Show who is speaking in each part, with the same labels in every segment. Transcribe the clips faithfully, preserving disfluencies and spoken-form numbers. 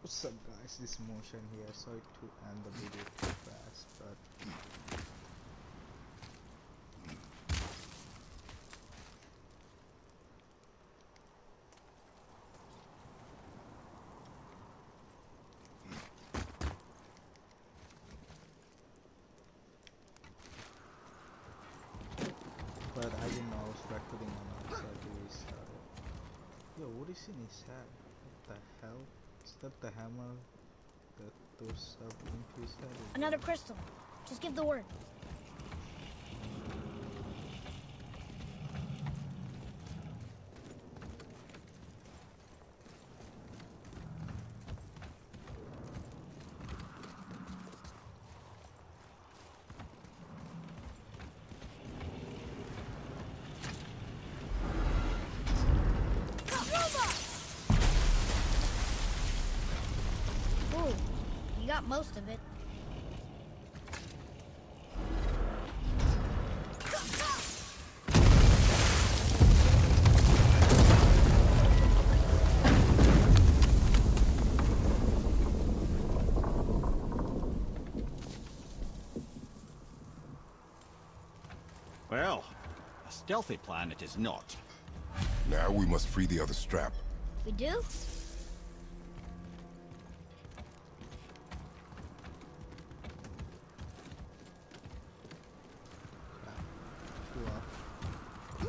Speaker 1: What's up guys, this motion here. Sorry to end the video too fast, but but I didn't know I was recording or not, so I had to restart it. Yo, what is in his head? What the hell? Is that the hammer that throws up into his head?
Speaker 2: Another crystal. Just give the word. Ooh, you got most of it.
Speaker 3: Well, a stealthy plan it is not.
Speaker 4: Now we must free the other strap.
Speaker 2: We do?
Speaker 1: Go up.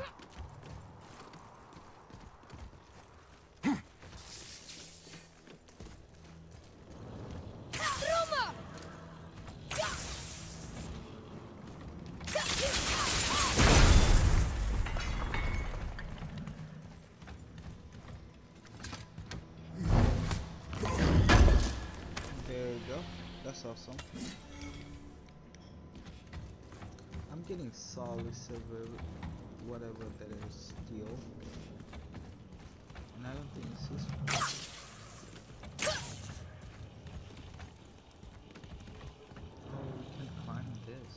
Speaker 1: There you go. That's awesome. I'm getting solid silver, whatever that is, steel. And I don't think it's useful. Oh, we can climb this.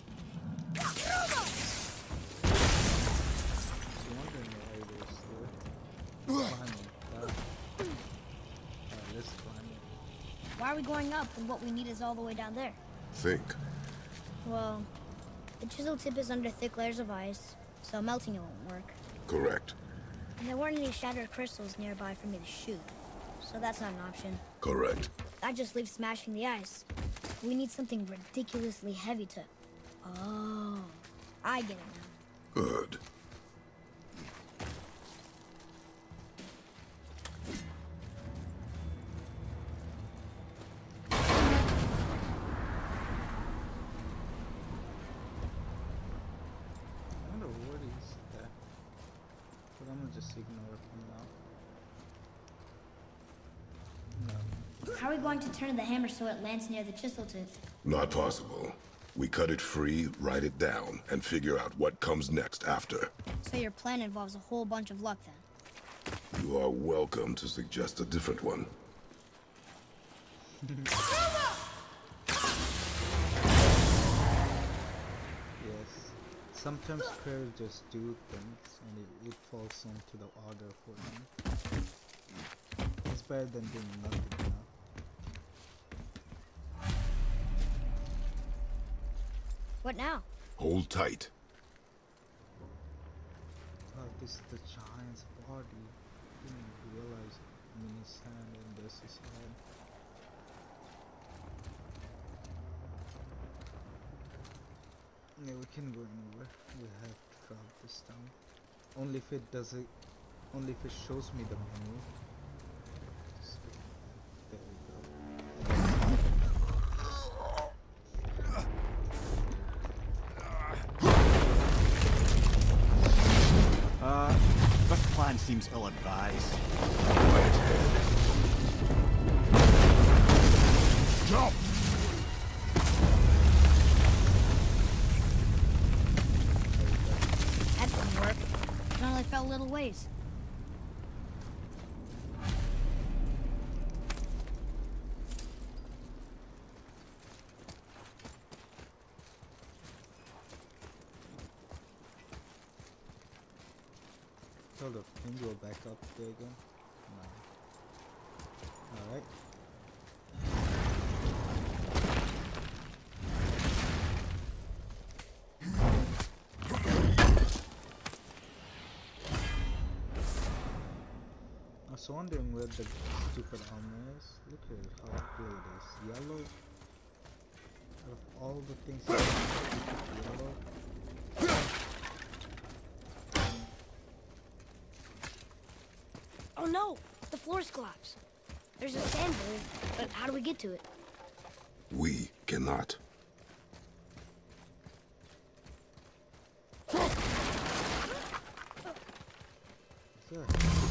Speaker 1: So wondering why it is there. Climb it. Uh, Alright, let's climb it.
Speaker 2: Why are we going up when what we need is all the way down there?
Speaker 4: Think.
Speaker 2: Well, the chisel tip is under thick layers of ice, so melting it won't work.
Speaker 4: Correct.
Speaker 2: And there weren't any shattered crystals nearby for me to shoot, so that's not an option.
Speaker 4: Correct.
Speaker 2: That just leaves smashing the ice. We need something ridiculously heavy to... Oh, I get it now.
Speaker 4: Good.
Speaker 1: I wonder what is that. But I'm gonna just ignore it for now. No.
Speaker 2: How are we going to turn the hammer so it lands near the chisel tip?
Speaker 4: Not possible. We cut it free, write it down, and figure out what comes next after.
Speaker 2: So your plan involves a whole bunch of luck then.
Speaker 4: You are welcome to suggest a different one.
Speaker 1: Yes. Sometimes players just do things and it, it falls onto the order for them. It's better than doing nothing, you know?
Speaker 2: What now?
Speaker 4: Hold tight.
Speaker 1: Oh, this is the giant's body. Didn't realize it. I mean, his hand and this is head. Yeah, we can go anywhere. We have to drop this down. Only if it does it. Only if it shows me the menu. Just- There we go.
Speaker 3: Uh, this plan seems ill-advised.
Speaker 4: Right head. Jump!
Speaker 2: That didn't work. It only fell little ways.
Speaker 1: Hold up, can you go back up there again? No. Alright. was wondering where the stupid armor is. Look at it, how cool it is. Yellow. Out of all the things, yellow.
Speaker 2: Oh no! The floor's collapsed. There's a sand bowl, but how do we get to it?
Speaker 4: We cannot.
Speaker 1: Yeah.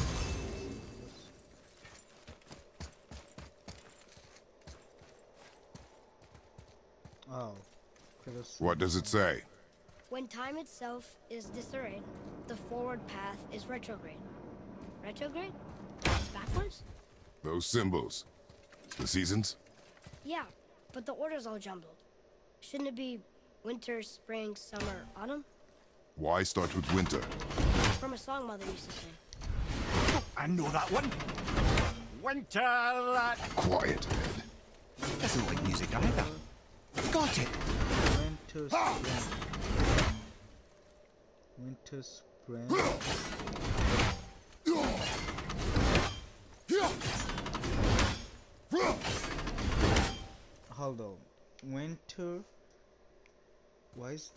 Speaker 1: Oh.
Speaker 4: What does it say?
Speaker 2: When time itself is disarrayed, the forward path is retrograde. Retrograde? It's backwards?
Speaker 4: Those symbols. The seasons?
Speaker 2: Yeah, but the order's all jumbled. Shouldn't it be winter, spring, summer, autumn?
Speaker 4: Why start with winter?
Speaker 2: From a song Mother used to sing.
Speaker 3: I know that one. Winter, that
Speaker 4: Quiet, Ed.
Speaker 3: doesn't like music either. Got it.
Speaker 1: Winter, spring. Winter, spring. Hold on. Winter. Why is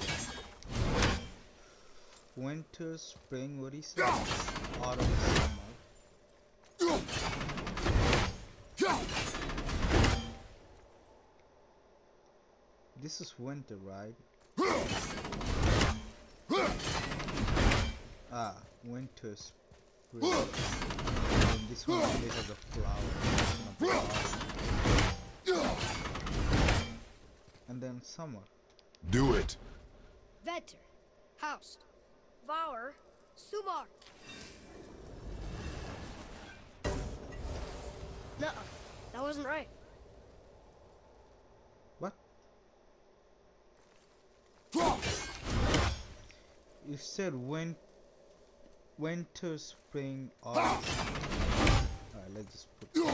Speaker 1: winter, spring? What do you say? Autumn, summer. This is winter, right? Ah, winter, spring. And this one only has a flower. And then summer.
Speaker 4: Do it.
Speaker 2: Vetter, Haust, Vauer, Sumar. Nuh-uh, that wasn't right.
Speaker 1: What? You said win winter, spring, autumn. Alright, let's just put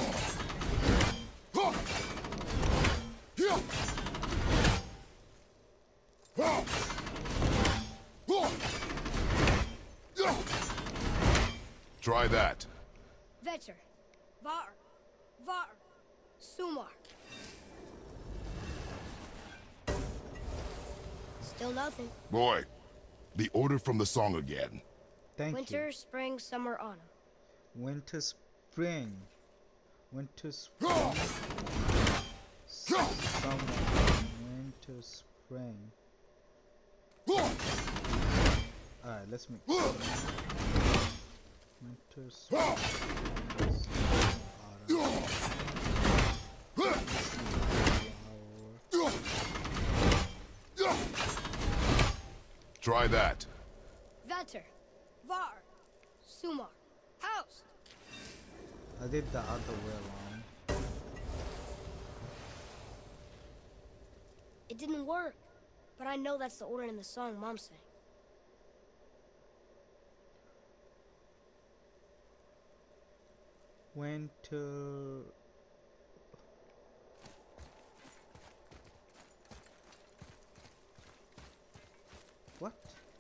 Speaker 4: Try that.
Speaker 2: Vetter, Var, Var, Sumar. Still nothing.
Speaker 4: Boy, the order from the song again.
Speaker 1: Thank
Speaker 2: Winter,
Speaker 1: you.
Speaker 2: spring, summer, autumn.
Speaker 1: Winter, spring. Winter, spring. Summer. Winter, spring. Alright, let's make winter, spring, autumn.
Speaker 4: Try that.
Speaker 2: Vetter, Var, Sumar, Haust.
Speaker 1: I did the other way around.
Speaker 2: It didn't work, but I know that's the order in the song Mom sang.
Speaker 1: Winter. What?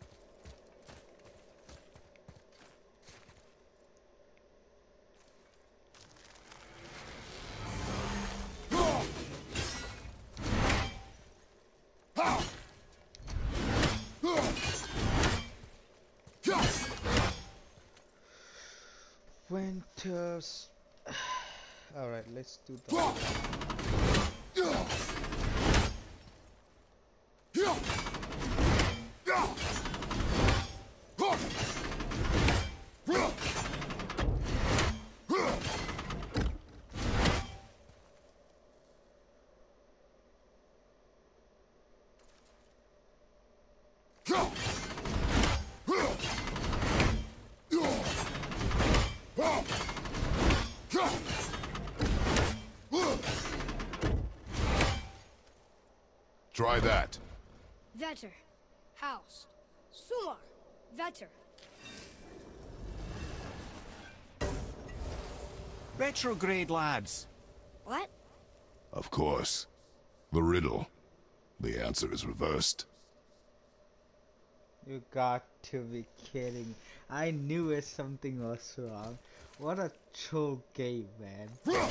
Speaker 1: Winters. All right, let's do that.
Speaker 4: Try that.
Speaker 2: Vetter, Haust, Sumar, Vetter.
Speaker 3: Retrograde, lads.
Speaker 2: What?
Speaker 4: Of course. The riddle. The answer is reversed.
Speaker 1: You got to be kidding. I knew it something was wrong. What a troll game, man.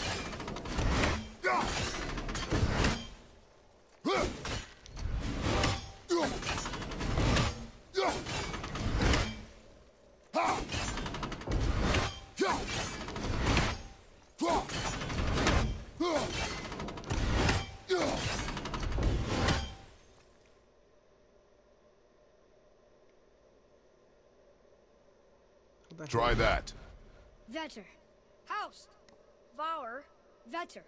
Speaker 4: Try that.
Speaker 2: Vetter. House. Vour. Vetter.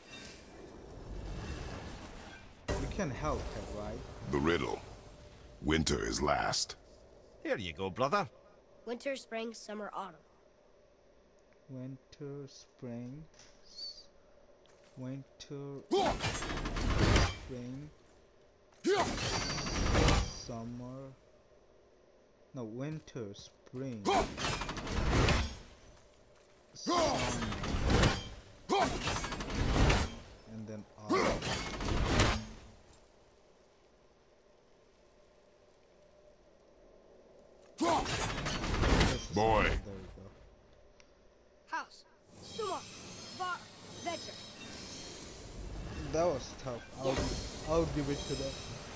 Speaker 1: We can help her, right?
Speaker 4: The riddle. Winter is last.
Speaker 3: Here you go, brother.
Speaker 2: Winter, spring, summer, autumn.
Speaker 1: Winter, spring, s- winter, spring, summer. No, winter, spring, summer, and then autumn. This is-
Speaker 4: Boy.
Speaker 1: There we go.
Speaker 2: House. Summa. Vour. Vetter.
Speaker 1: That was tough. I'll, I'll give it to them.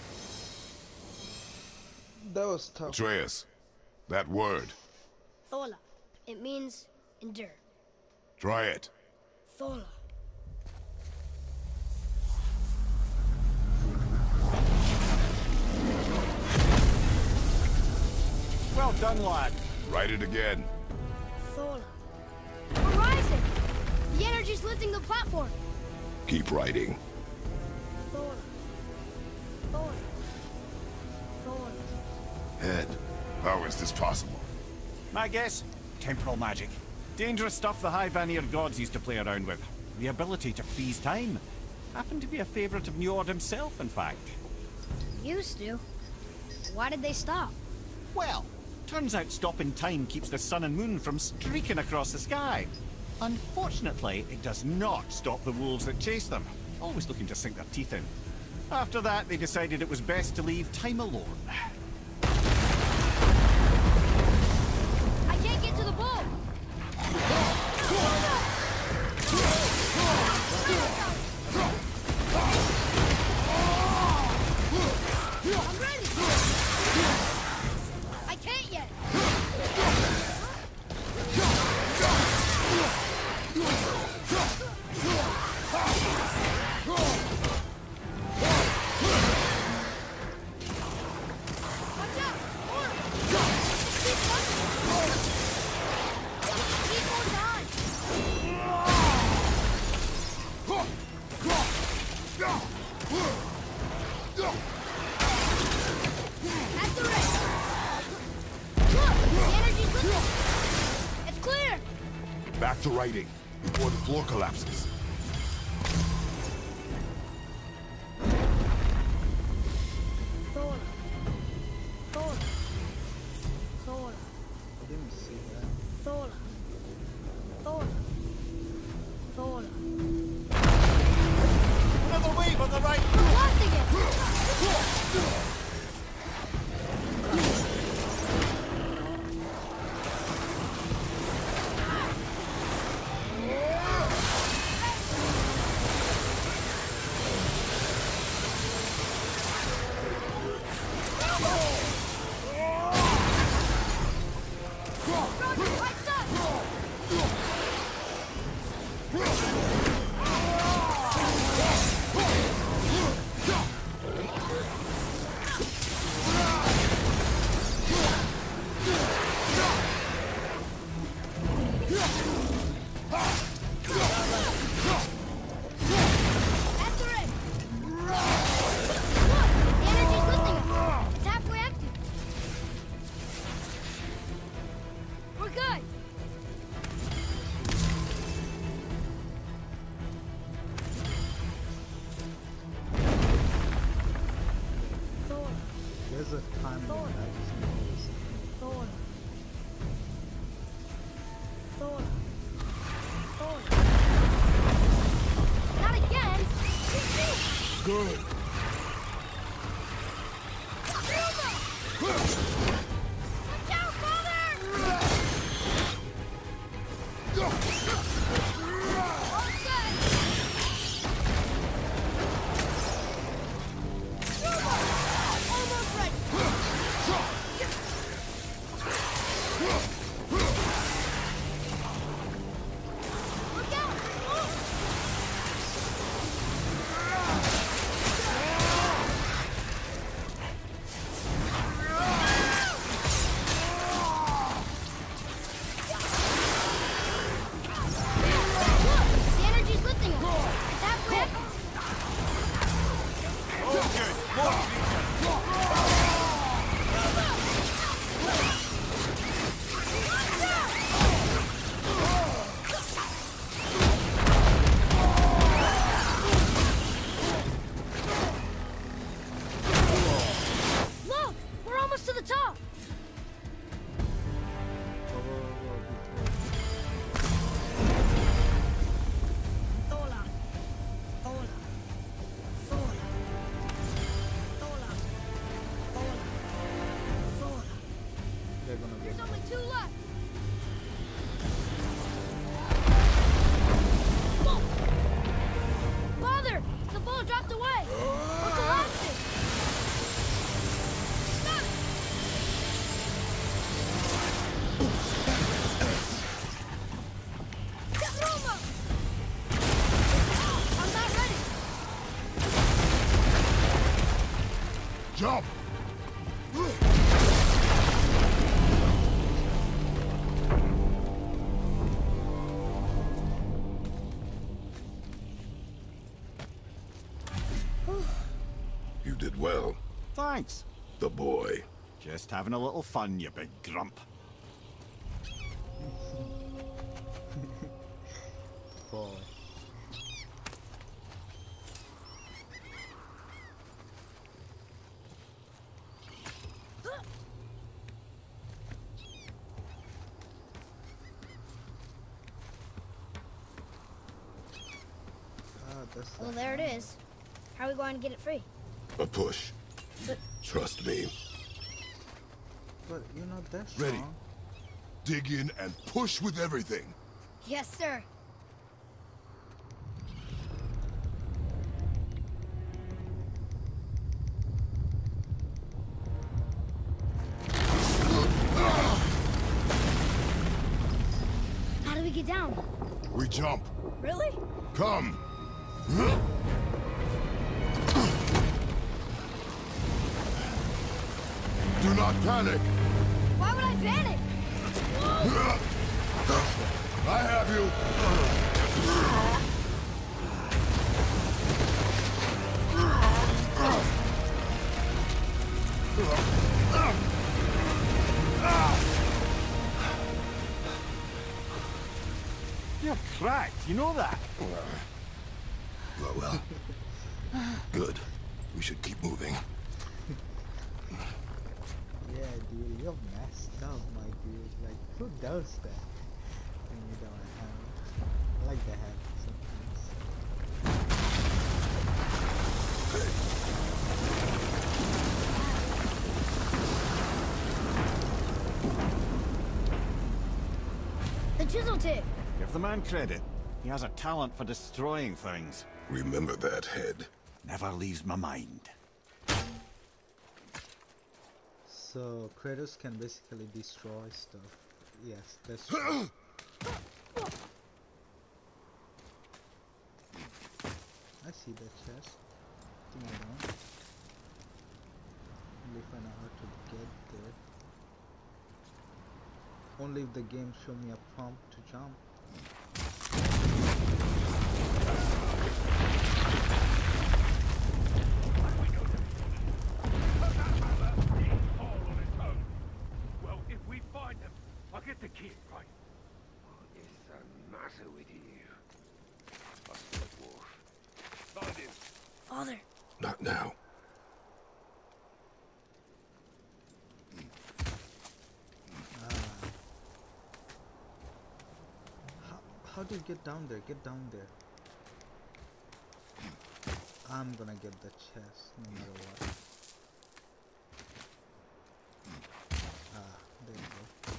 Speaker 1: That was tough.
Speaker 4: Atreus, that word.
Speaker 2: Thola. It means endure.
Speaker 4: Try it.
Speaker 2: Thola.
Speaker 3: Well done, lad.
Speaker 4: Write it again.
Speaker 2: Thola. We're rising! The energy's lifting the platform.
Speaker 4: Keep writing.
Speaker 2: Thola. Thola. Thola.
Speaker 4: Head. How is this possible?
Speaker 3: My guess? Temporal magic. Dangerous stuff the High Vanir gods used to play around with. The ability to freeze time. Happened to be a favorite of Njord himself, in fact.
Speaker 2: Used to. Why did they stop?
Speaker 3: Well, turns out stopping time keeps the sun and moon from streaking across the sky. Unfortunately, it does not stop the wolves that chase them, always looking to sink their teeth in. After that, they decided it was best to leave time alone.
Speaker 2: I can't get to the bull! I'm ready! I can't yet! Watch out! More! Keep running! Keep on time! That's the race! Look! The energy's lifting! It's clear!
Speaker 4: Back to writing before the floor collapses.
Speaker 2: Thor. Thor. Thor.
Speaker 1: I didn't see that.
Speaker 2: Thor. Thor. Thor.
Speaker 3: Another wave on the right!
Speaker 2: We're blasting it! Roger, right side! That's the ring! Look! The energy's lifting it! It's halfway active! We're good! Thor,
Speaker 1: There's a time
Speaker 2: Thor.
Speaker 1: limit. I just noticed.
Speaker 2: Thor. Thor. Thor. Not again!
Speaker 4: Good.
Speaker 2: Watch out, father!
Speaker 4: Jump! You did well.
Speaker 3: Thanks.
Speaker 4: The boy.
Speaker 3: Just having a little fun, you big grump.
Speaker 1: Boy. Ah, that's
Speaker 2: Well,
Speaker 1: the
Speaker 2: there it
Speaker 1: hammer.
Speaker 2: is. How are we going to get it free?
Speaker 4: A push.
Speaker 2: But
Speaker 4: Trust me.
Speaker 1: But you're not that
Speaker 4: Ready.
Speaker 1: strong.
Speaker 4: Dig in and push with everything.
Speaker 2: yes, sir. How do we get down?
Speaker 4: We jump.
Speaker 2: Really?
Speaker 4: Come. Do not panic.
Speaker 2: Why would I panic?
Speaker 4: I have you.
Speaker 3: You're cracked, you know that?
Speaker 4: Well, well. Good. We should keep moving.
Speaker 1: Yeah, dude, you're messed up, my dude. Like, who does that? When you don't have. I like the hat sometimes.
Speaker 2: The chisel tip.
Speaker 3: Give the man credit. He has a talent for destroying things.
Speaker 4: Remember that head.
Speaker 3: Never leaves my mind.
Speaker 1: So, Kratos can basically destroy stuff. Yes, that's true. I see that chest. To my down. Only if I know how to get there. Only if the game show me a prompt to jump.
Speaker 5: Well, if we find them, I'll get the kid, right? What is the matter with you? Bastard wolf. Find him.
Speaker 2: Father.
Speaker 4: Not now.
Speaker 1: How, how do you get down there? Get down there. I'm gonna get the chest no matter what. Ah, there you go.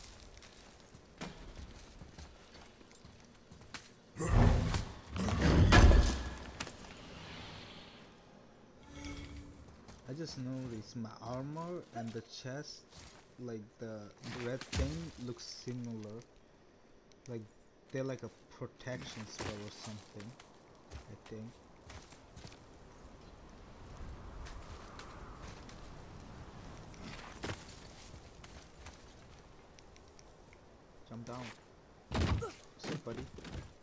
Speaker 1: I just noticed my armor and the chest, like the red thing, looks similar. Like they're like a protection spell or something, I think. Jump down. What's up, buddy?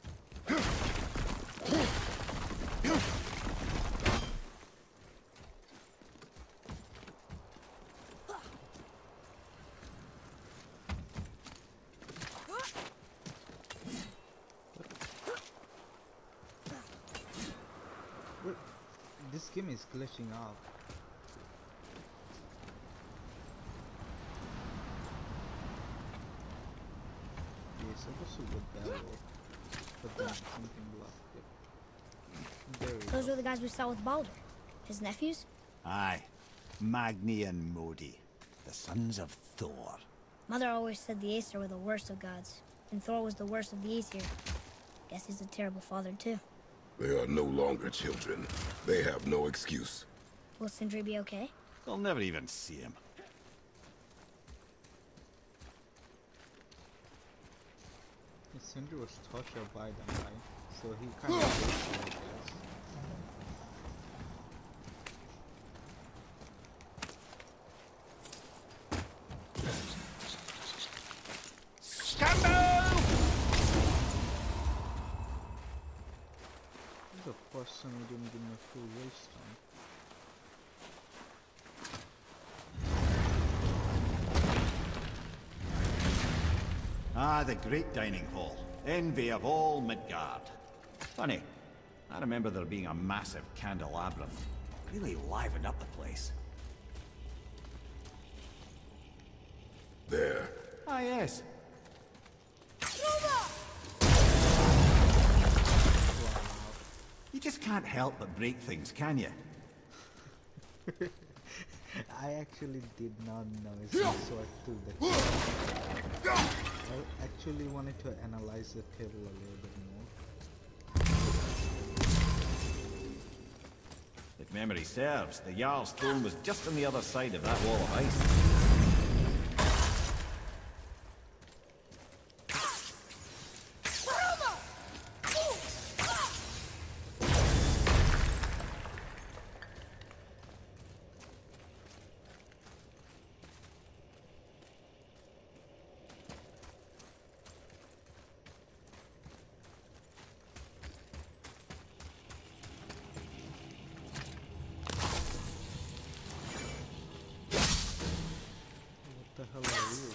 Speaker 1: Wait, this game is glitching out. You're supposed to get that way, but then something blocked it. There we
Speaker 2: Those
Speaker 1: go.
Speaker 2: were the guys we saw with Baldur. His nephews?
Speaker 3: Aye. Magni and Modi. The sons of Thor.
Speaker 2: Mother always said the Aesir were the worst of gods, and Thor was the worst of the Aesir. Guess he's a terrible father too.
Speaker 4: They are no longer children. They have no excuse.
Speaker 2: Will Sindri be okay?
Speaker 3: They'll never even see him.
Speaker 1: Sindri was tortured by them, right? So he kind of I guess. the person who didn't give me a full waste time?
Speaker 3: Ah, the great dining hall. Envy of all Midgard. Funny, I remember there being a massive candelabrum. Really livened up the place.
Speaker 4: There.
Speaker 3: Ah, yes. You just can't help but break things, can you?
Speaker 1: I actually did not know it's a sword too. That I actually wanted to analyze the table a little bit more.
Speaker 3: If memory serves, the Jarl's throne was just on the other side of that wall of ice.
Speaker 1: What the hell are you?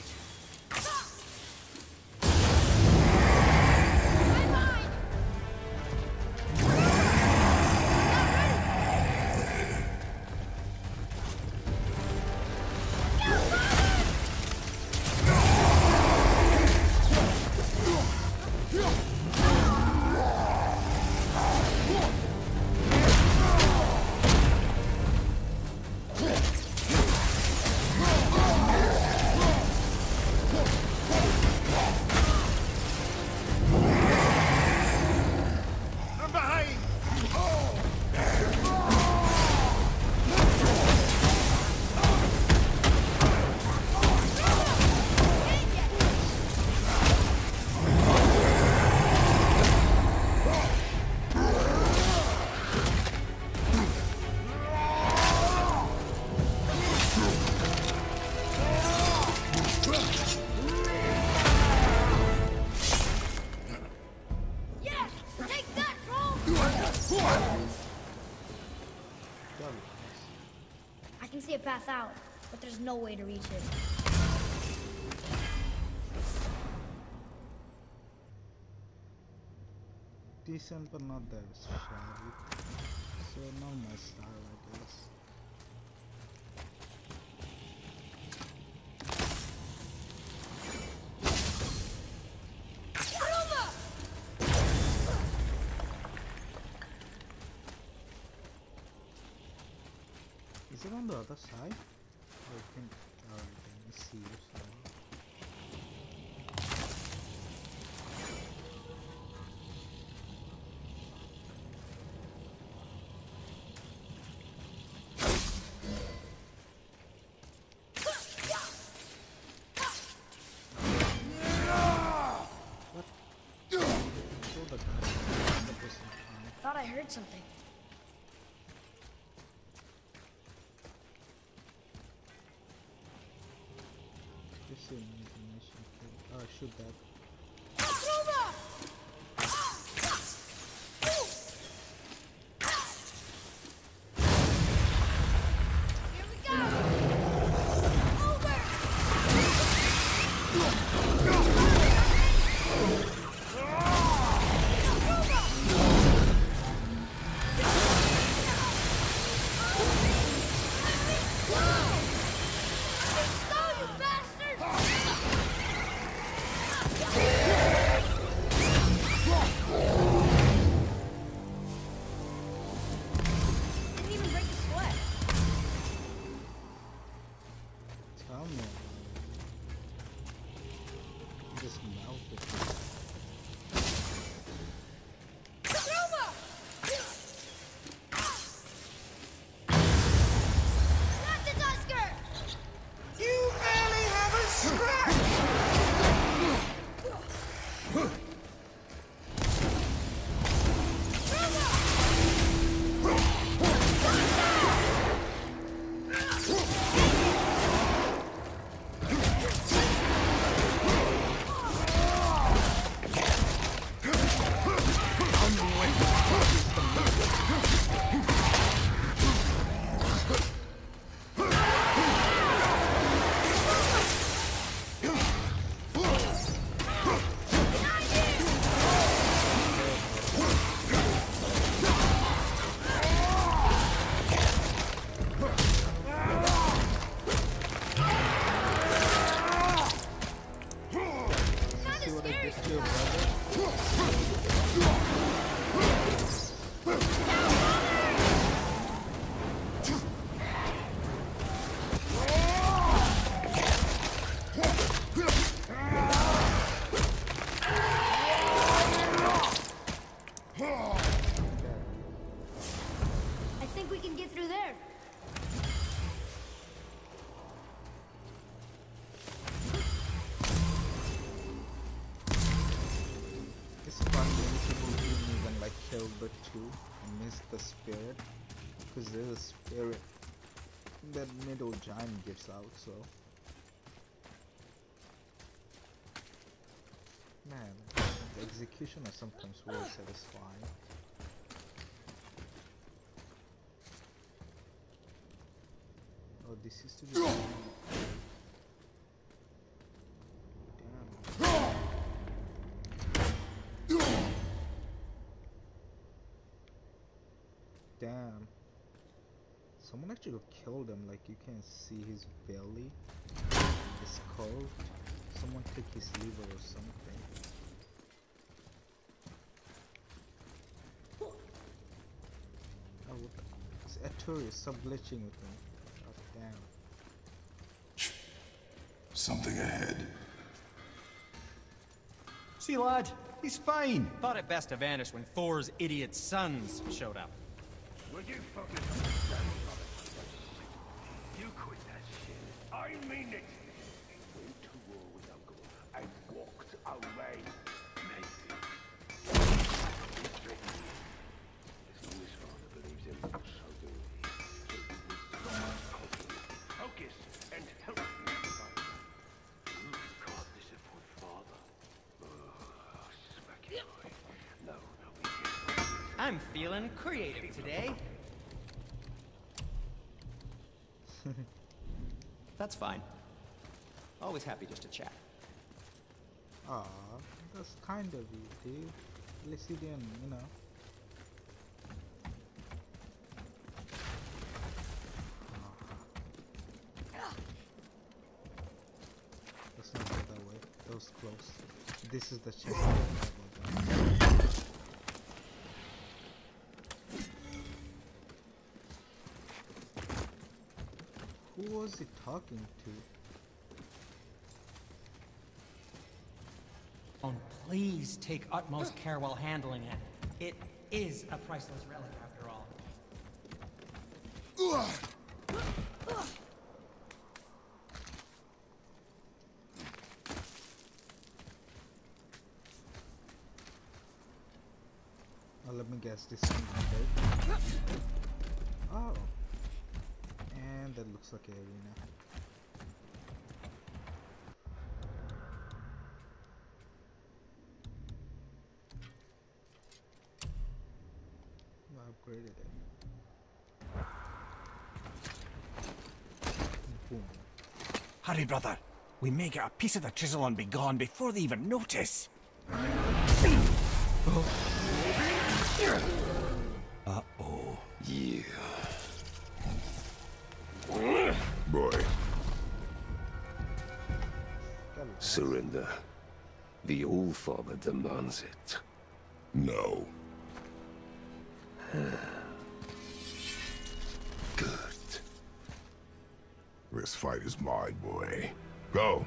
Speaker 2: I can see a path out, but there's no way to reach it.
Speaker 1: Decent, but not that shabby. So not my style, I guess. Is it on the other side? I think. Alright, let me see if so. What? Show the guy. The person.
Speaker 2: Thought I heard something.
Speaker 1: This is information. Oh, shoot that.
Speaker 2: Here we go! Over! Go, you bastard! think we can get through there?
Speaker 1: It's fun when people didn't even like kill the two and miss the spirit, because there's a spirit that middle giant gives out. So man, the execution is sometimes really satisfying. Oh, this used to be. Damn. Someone actually killed him, like you can see his belly is curved. Someone took his liver or something. Oh, what the, it's a tourist, stop glitching with me. God damn.
Speaker 4: Something ahead.
Speaker 3: See, lad, he's fine.
Speaker 6: Thought it best to vanish when Thor's idiot sons showed up.
Speaker 5: Will you fucking understand, brother? You quit that shit. I mean it. Went to war with Uncle and walked away. Maybe. He's threatening you. As long as father believes him, so do we. So we will focus and help me fight. You can't disappoint father. Oh, smack it away. No, no, we can't.
Speaker 6: I'm feeling creative today. That's fine. Always happy just to chat.
Speaker 1: Aw, that's kind of you, dude. At least you didn't, you know. Let's not go that way. That was close. This is the chest. Who was he talking to?
Speaker 6: Oh, please take utmost care while handling it. It is a priceless relic after all.
Speaker 1: Oh, let me guess, this one, okay? Oh. And that looks like an arena. I upgraded it. Boom.
Speaker 3: Hurry, brother. We may get a piece of the chisel and be gone before they even notice. Uh-oh.
Speaker 4: Yeah. Boy. Surrender. The All-Father demands it. No. Good. This fight is mine, boy. Go.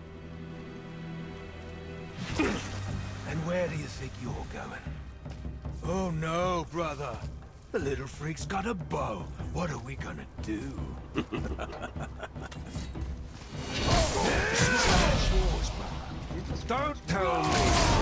Speaker 7: And where do you think you're going? Oh no, brother. The little freak's got a bow. What are we gonna do?
Speaker 5: Don't tell me.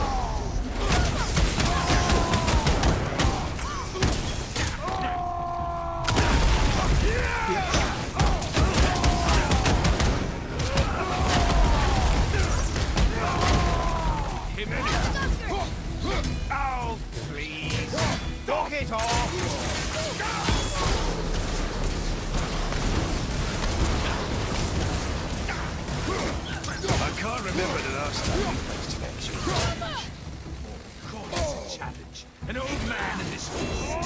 Speaker 6: Oh, please. Knock it off.
Speaker 7: I can't remember the last time we faced an actual challenge. Call this a challenge. An old man and this still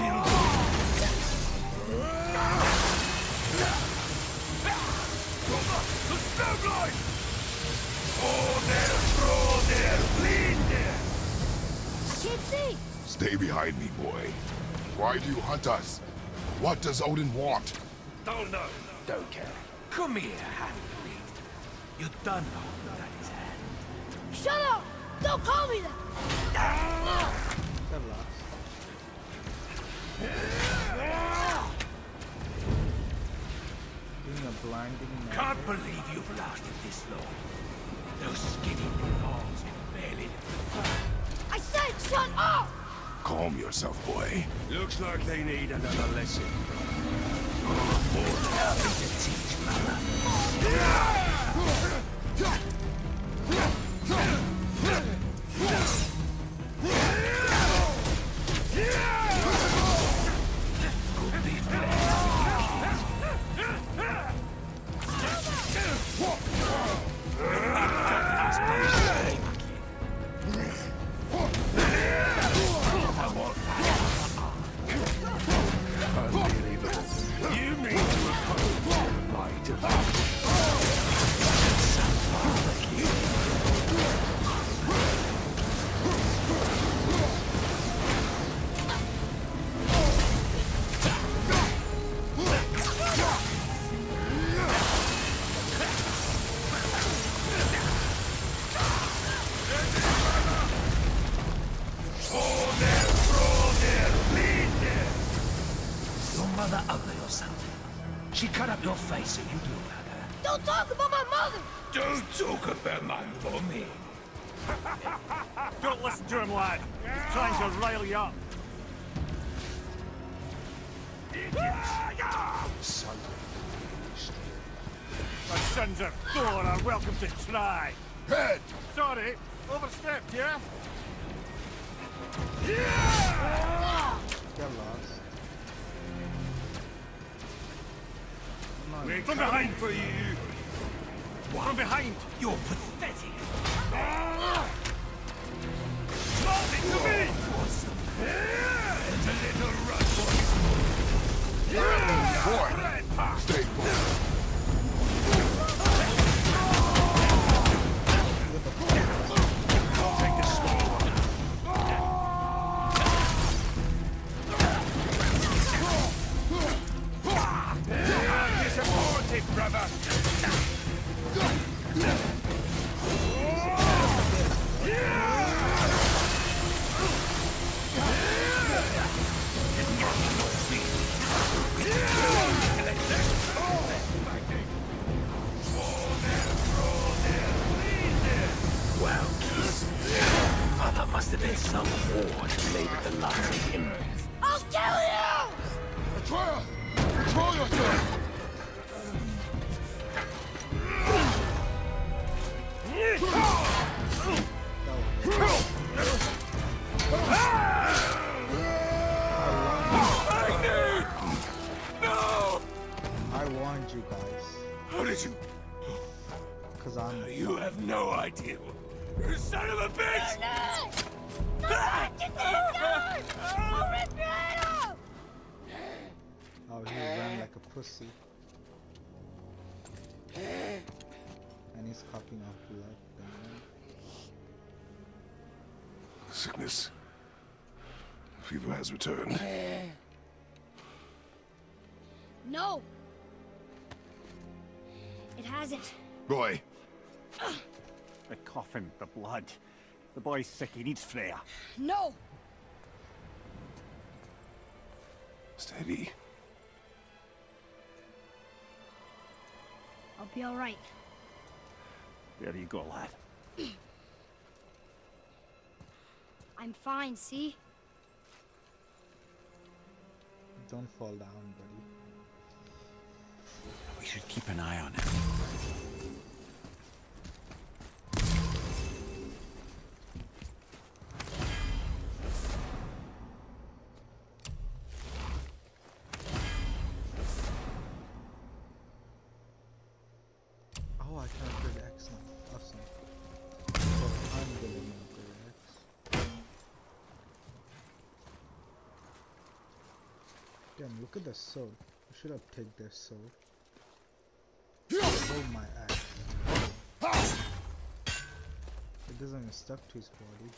Speaker 7: the snowblind! Oh, there, throw there, bleed there!
Speaker 2: I can't see!
Speaker 4: Stay behind me, boy. Why do you hunt us? What does Odin want?
Speaker 7: Don't know. Don't care. Come here, half-breed. You done know that is hand.
Speaker 2: Shut up! Don't call me that!
Speaker 1: That lost. grinding
Speaker 7: Can't
Speaker 1: never.
Speaker 7: believe you've lasted this long. Those skinny balls can barely lift the fire.
Speaker 2: I said shut up!
Speaker 4: Calm yourself, boy.
Speaker 5: Looks like they need another lesson.
Speaker 7: More than happy to teach, brother. Could be better.
Speaker 5: Unbelievable. You mean to oppose the might of
Speaker 7: Your mother ugly or something? She cut up your face so you look like her.
Speaker 2: Don't talk about my mother!
Speaker 7: Don't talk about my mommy.
Speaker 3: Don't listen to him, lad. He's trying to rile you up. My sons of Thor are welcome to try.
Speaker 4: Head!
Speaker 3: Sorry, overstepped, yeah?
Speaker 1: Get lost. No,
Speaker 5: We're
Speaker 3: From
Speaker 5: coming
Speaker 3: behind.
Speaker 5: for you.
Speaker 3: From behind.
Speaker 7: You're pathetic.
Speaker 3: Leave it to me!
Speaker 5: There's a little rush for
Speaker 4: Boy! Stay put.
Speaker 5: I'll take the small one. Disappointed, brother.
Speaker 7: Wow, kids. Mother must have been some whore to labor the likes of him.
Speaker 2: I'll kill you!
Speaker 4: Atreya! Control yourself!
Speaker 5: No!
Speaker 1: I warned you guys.
Speaker 5: How did you?
Speaker 1: Cause I'm
Speaker 5: You have no idea. You son of a bitch!
Speaker 2: I'll rip your head off!
Speaker 1: oh he ran like a pussy. And he's copying off blood. Damn.
Speaker 4: Sickness. Fever has returned.
Speaker 2: No! It hasn't.
Speaker 4: Boy,
Speaker 3: The coffin, the blood. The boy's sick, he needs Freya.
Speaker 2: No!
Speaker 4: steady.
Speaker 2: I'll be alright.
Speaker 3: There you go, lad.
Speaker 2: I'm fine, see?
Speaker 1: Don't fall down, buddy.
Speaker 3: We should keep an eye on him.
Speaker 1: Oh, I can upgrade X now. Awesome. So I'm getting an upgrade X. Damn, look at the sword. I should have taken their sword. Oh my axe. It doesn't even stuck to his body.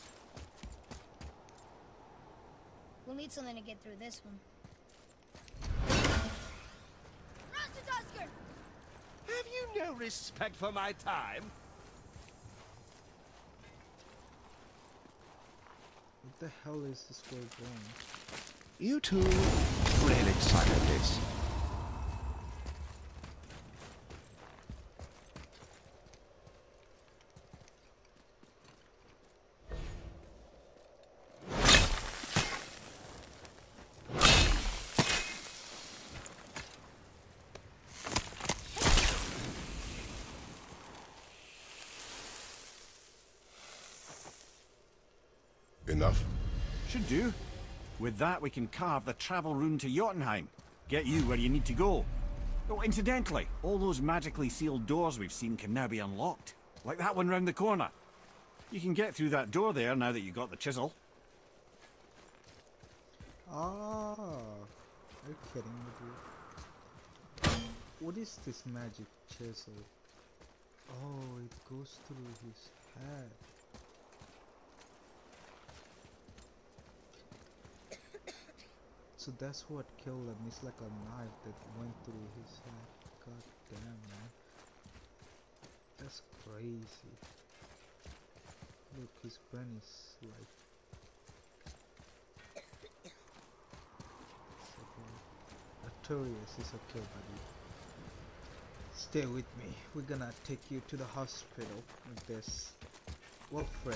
Speaker 2: We'll need something to get through this one. Rasta
Speaker 5: Have you no respect for my time?
Speaker 1: What the hell is this girl doing?
Speaker 8: You two really excited this.
Speaker 4: enough?
Speaker 3: Should do. With that, we can carve the travel rune to Jotunheim. Get you where you need to go. Oh, incidentally, all those magically sealed doors we've seen can now be unlocked. Like that one round the corner. You can get through that door there now that you got the chisel.
Speaker 1: Ah, are you kidding me, dude? What is this magic chisel? Oh, it goes through his head. So that's what killed him. It's like a knife that went through his head. God damn, man. That's crazy. Look, his brain is like... Artorias is okay, buddy. Stay with me. We're gonna take you to the hospital with this. Well, Freya.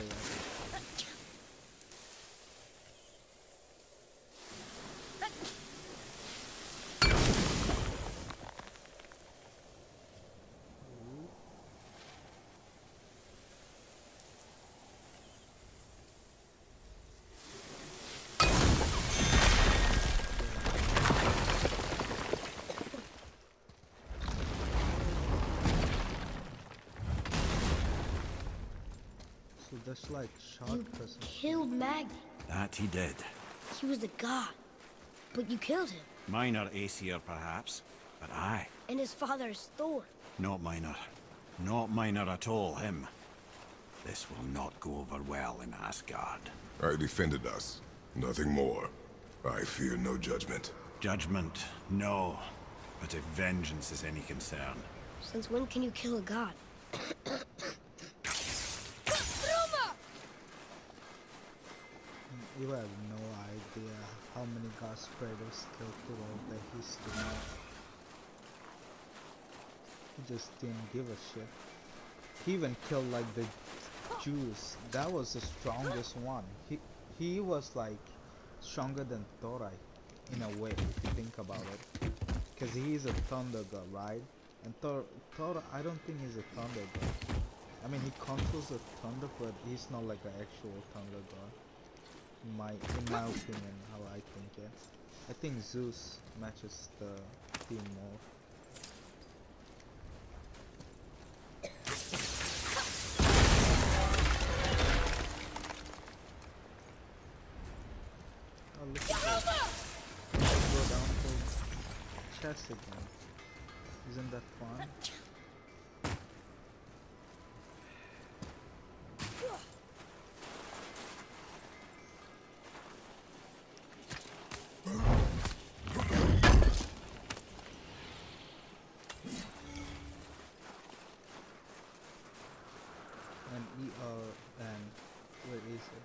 Speaker 1: So that's like
Speaker 2: You
Speaker 1: shortcuts.
Speaker 2: killed Magni.
Speaker 3: That he did.
Speaker 2: He was a god. But you killed him.
Speaker 3: Minor Aesir, perhaps. But I.
Speaker 2: And his father is Thor.
Speaker 3: Not minor. Not minor at all, him. This will not go over well in Asgard.
Speaker 4: I defended us. Nothing more. I fear no judgment.
Speaker 3: Judgment, no. But if vengeance is any concern.
Speaker 2: Since when can you kill a god?
Speaker 1: You have no idea how many god spreaders killed throughout the history. He just didn't give a shit. He even killed like the Jews. That was the strongest one. He he was like stronger than Thor in a way, if you think about it. Because he is a thunder god, right? And Thor, Thor, I don't think he's a thunder god. I mean, he controls the thunder, but he's not like an actual thunder god. In my, in my opinion, how I think it. I think Zeus matches the theme more. Oh, look at that. Go down to chest again. Isn't that fun? And E R and where is it?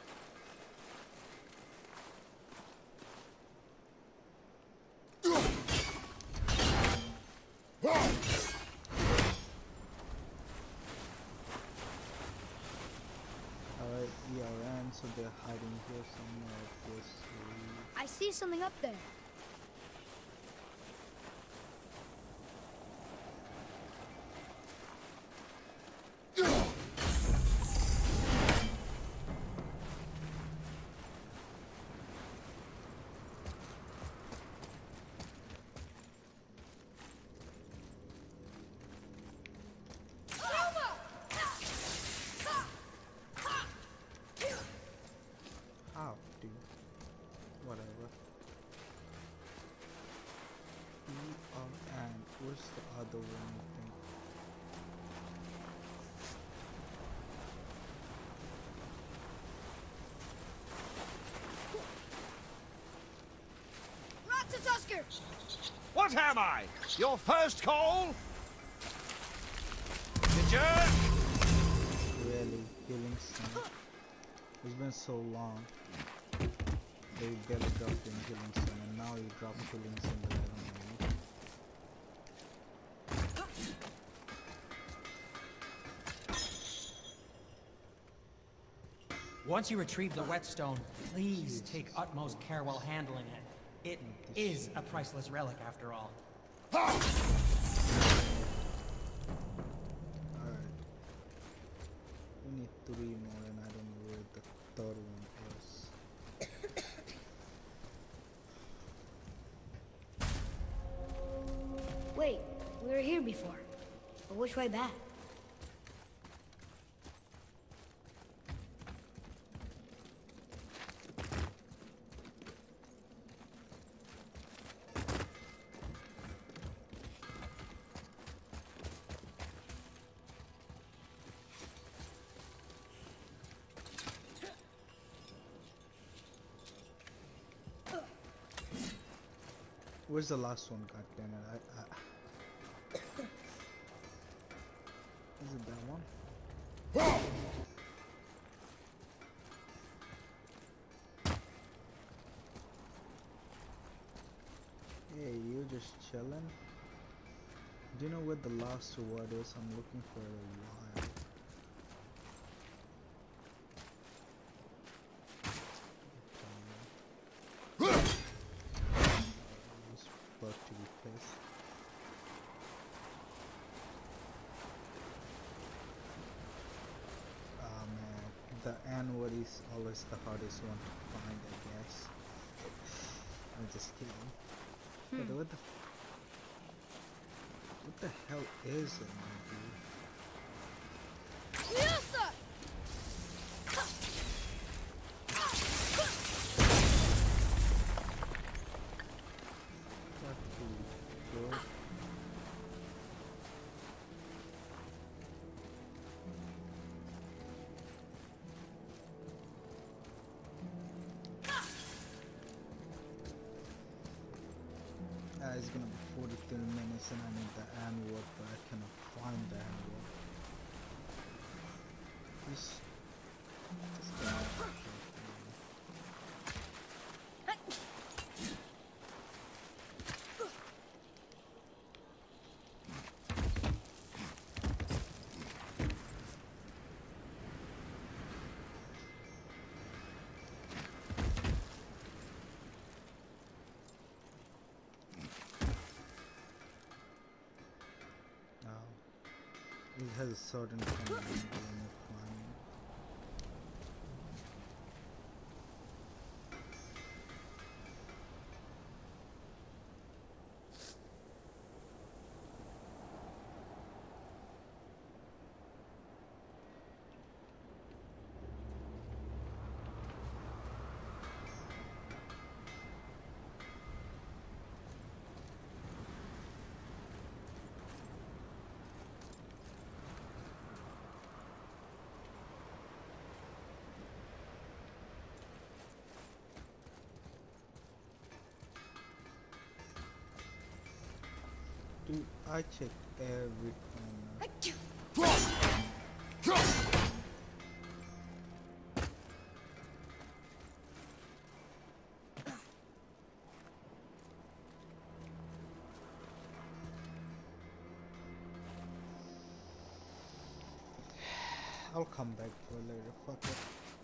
Speaker 1: Alright, E R N, so they're hiding here somewhere, obviously.
Speaker 2: I see something up there.
Speaker 1: How, dude? Whatever. E R N, where's the other one, I think?
Speaker 2: Ratatoskr!
Speaker 3: What am I? Your first call? The jerk?
Speaker 1: Really, healing sun. It's been so long. They barely dropped in healing sun, and now you drop healing sun that I don't know.
Speaker 6: Once you retrieve the whetstone, please take utmost care while handling it. It is a priceless relic after all.
Speaker 1: Alright. We need three more, and I don't know where the third one is.
Speaker 2: here before. But which way back?
Speaker 1: Where's the last one? God damn it! I, I... Is it that one? Hey, you just chilling? Do you know where the last reward is? I'm looking for it a while. To be pissed. Ah man, the N-word is always the hardest one to find, I guess. I'm just kidding.
Speaker 2: Hmm.
Speaker 1: But what the what the hell is it, man, dude? Uh, it's gonna be forty-three minutes and I need the N-word, but I cannot find the N-word. Just, just get out of here. It has a certain kind of climbing. Dude, I checked every corner. I'll come back for later. Fuck it.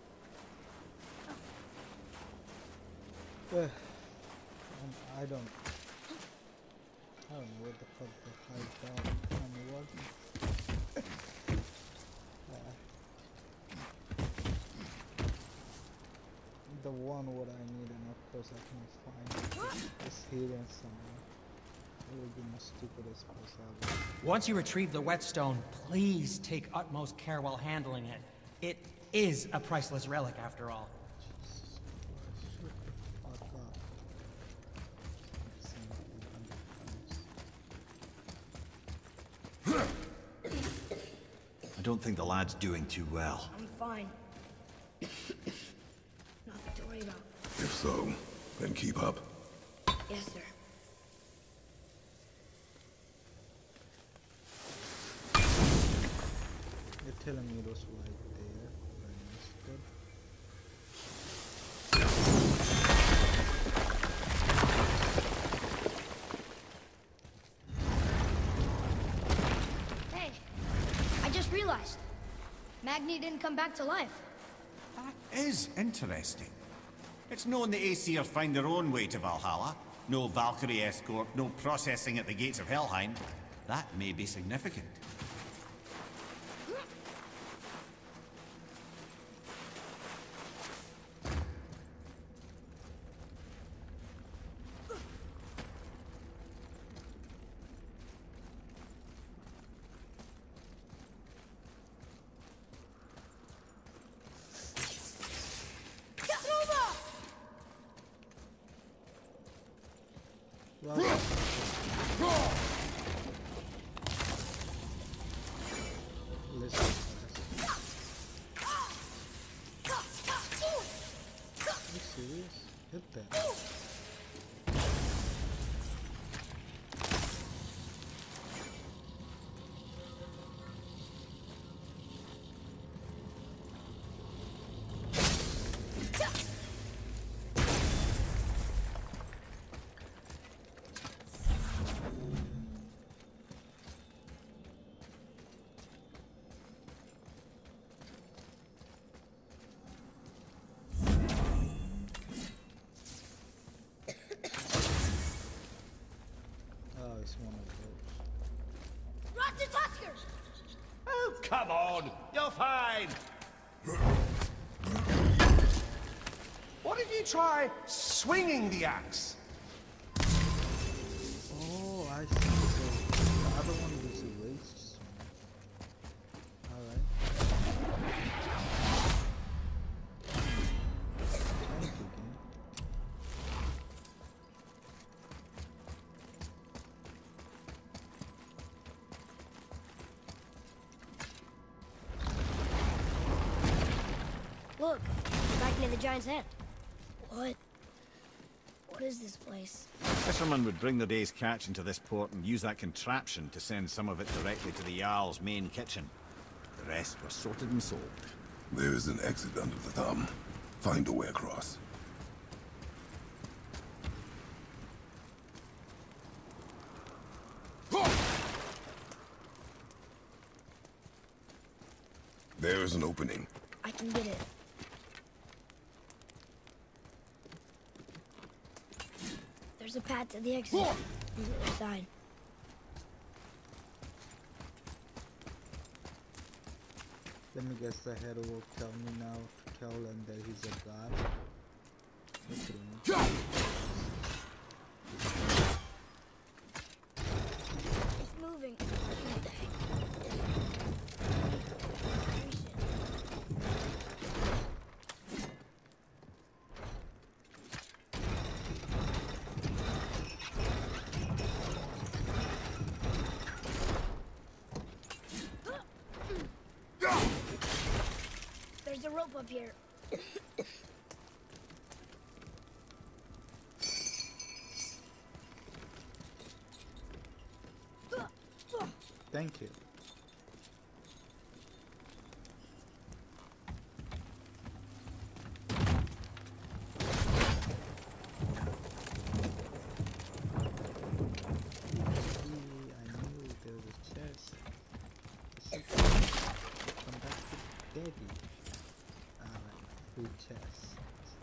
Speaker 1: Uh, I don't. I don't know what the fuck the high down kind of was. uh, the one what I need, and of course I can find it. It's hidden somewhere. It would be the stupidest place ever.
Speaker 6: Once you retrieve the whetstone, please take utmost care while handling it. It is a priceless relic after all.
Speaker 1: Jesus Christ, shut the fuck up.
Speaker 3: I don't think the lad's doing too well.
Speaker 2: I'm fine. Nothing to worry about.
Speaker 4: If so, then keep up.
Speaker 2: Yes, sir.
Speaker 1: You're telling me it was right there. Very nice. Good.
Speaker 2: Hey, I just realized. Magni didn't come back to life.
Speaker 3: That is interesting. It's known the Aesir find their own way to Valhalla. No Valkyrie escort, no processing at the gates of Helheim. That may be significant.
Speaker 1: Well, that's listen fast. Are you serious? Hit that. Oh, it's one of those.
Speaker 2: Roger Tuskers!
Speaker 5: Oh, come on! You're fine! What if you try swinging the axe?
Speaker 1: Oh, I see. So the other one was a rage stone. Alright. Thank you, game.
Speaker 2: Look, back near the giant's head. What? What is this place?
Speaker 3: Fishermen would bring their day's catch into this port and use that contraption to send some of it directly to the Jarl's main kitchen. The rest was sorted and sold.
Speaker 4: There is an exit under the thumb. Find a way across. There is an opening.
Speaker 2: I can get it. There's a path to the exit on the other side.
Speaker 1: Let me guess, the head will tell me now to tell him that he's a god. Look at him.
Speaker 2: It's moving. There's a rope up here.
Speaker 1: Thank you. See, I knew there was a chest. The secret. Come back to Daddy. Alright, free chest.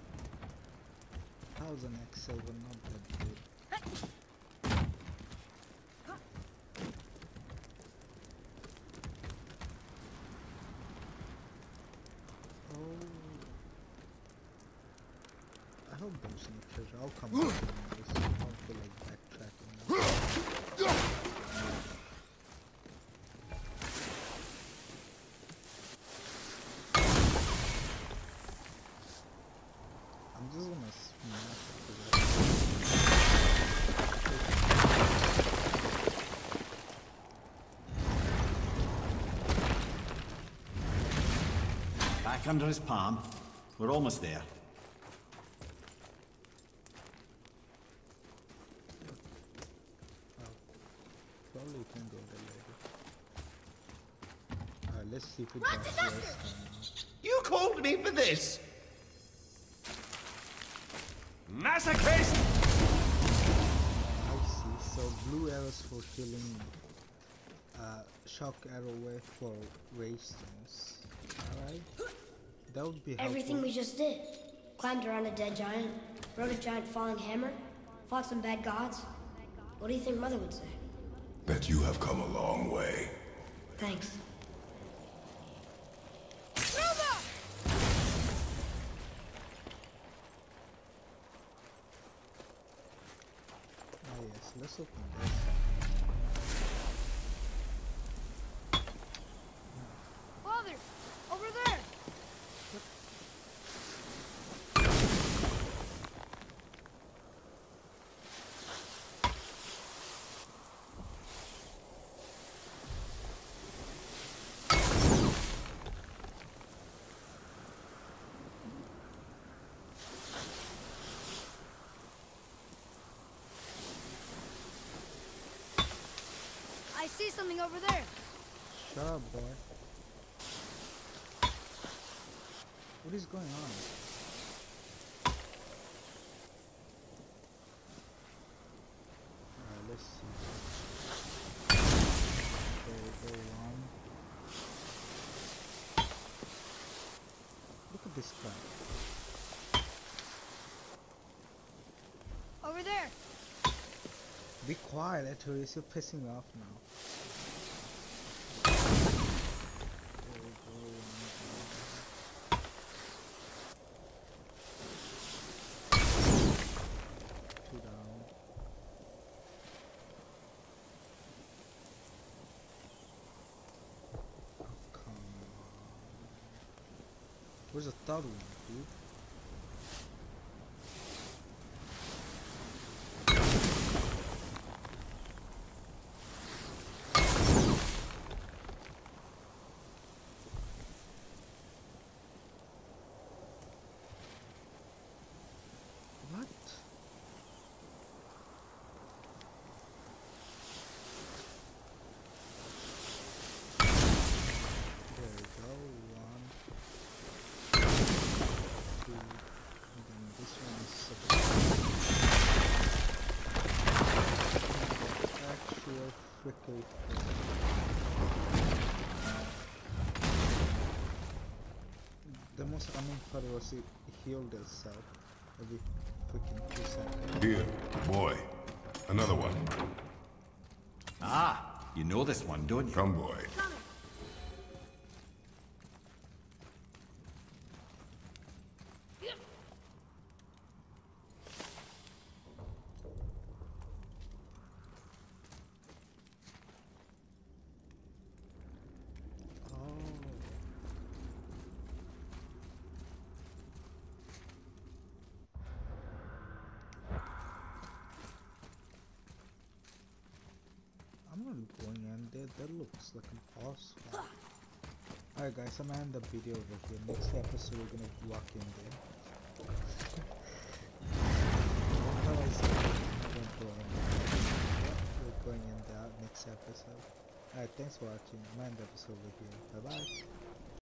Speaker 1: How's an X silver not that good? Oh, I hope there's no treasure. I'll come back to this. I don't feel like backtracking now. I'm just gonna smash it to
Speaker 3: Back under his palm. We're almost there.
Speaker 1: Probably can go there later. Alright, let's see if it does this time.
Speaker 5: You called me for this? Masochist!
Speaker 1: I see. So blue arrows for healing, uh, shock arrow way for rage stones. Alright. That would be helpful.
Speaker 2: Everything we just did. Climbed around a dead giant, rode a giant falling hammer, fought some bad gods. What do you think Mother would say?
Speaker 4: That you have come a long way.
Speaker 2: Thanks.
Speaker 1: Ah yes, let's open this.
Speaker 2: Father! Over there! see something over there.
Speaker 1: Shut up, boy. What is going on? Alright, let's see. There we go, one. Look at this guy.
Speaker 2: Over there.
Speaker 1: Be quiet, Artorias, you're pissing me off now. There we go, one. Two down. Oh, come on. Where's the third one, dude? What? There we go, one, two, and then this one is separate. Actual freaking the most annoying part was it healed itself every freaking two seconds.
Speaker 4: Here, boy. Another one.
Speaker 3: Ah, you know this one, don't you?
Speaker 4: Come, boy.
Speaker 1: I'm not going in there, that looks like an boss fight. Alright guys, I'm gonna end the video over here. Next episode we're gonna walk in there. How I said, I don't go in there. We're going in there next episode. Alright, thanks for watching. I'm gonna end the episode over here. Bye bye.